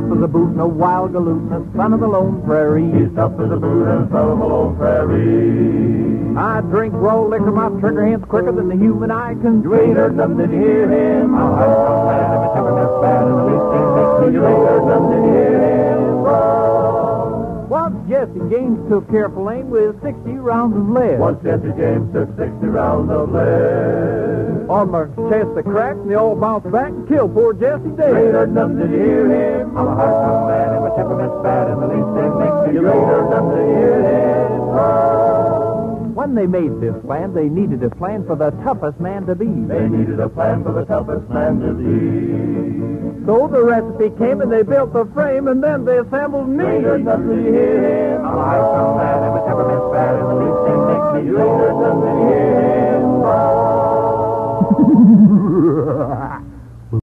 tough as a boot and a wild galoot and a son of the lone prairie. He's tough as a boot and a son of the lone prairie. I drink raw liquor, my trigger hand's quicker than the human eye can. You ain't heard nothing, did you hear him? I'm a hard man, if it's ever this bad, and the least thing makes me. You ain't heard nothing, did you hear him? Once Jesse James took careful aim with 60 rounds of lead. Once Jesse James took 60 rounds of lead. On my chest they cracked and they all bounced back and killed poor Jesse dead. You ain't heard nothing, did you hear him? I'm a hard man, if my temperamen's bad, and the least thing makes me. You ain't heard nothing, did you hear him? When they made this plan, they needed a plan for the toughest man to be. They needed a plan for the toughest man to be. So the recipe came and they built the frame and then they assembled me. You ain't heard nothing, did you hear him? I'm a hard man, and my temperamen's bad, and the least thing